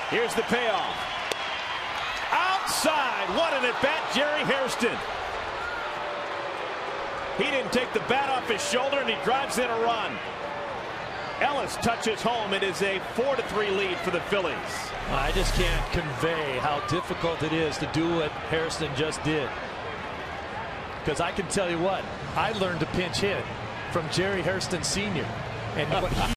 Here's the payoff. Outside. What an at-bat, Jerry Hairston. He didn't take the bat off his shoulder, and he drives in a run. Ellis touches home. It is a 4-3 lead for the Phillies. I just can't convey how difficult it is to do what Hairston just did. Because I can tell you what, I learned to pinch hit from Jerry Hairston Sr. And what he